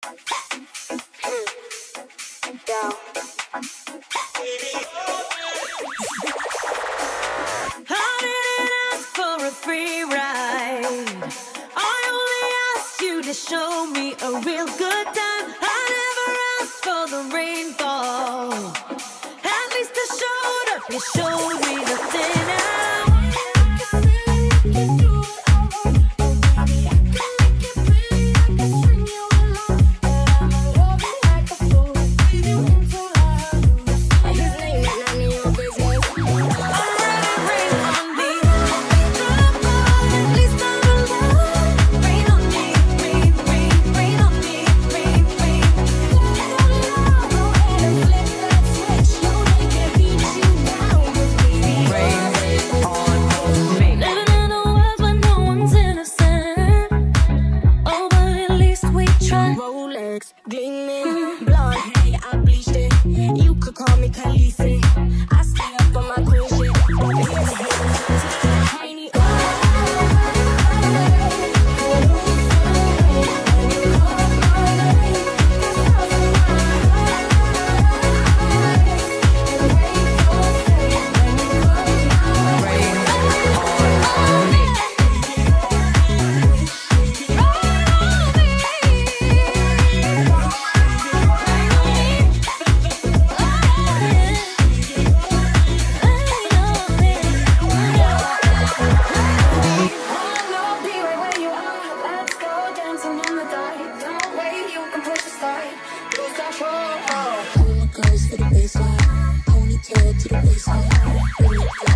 Yo. I didn't ask for a free ride. I only asked you to show me a real good time. I never asked for the rainfall. At least I showed up. You showed me nothing else. Gleaming, blonde hair, I bleached it. You could call me Khaleesi. I stay up on my queen shit. Tiny. All my girls for the baseline, ponytail to the baseline.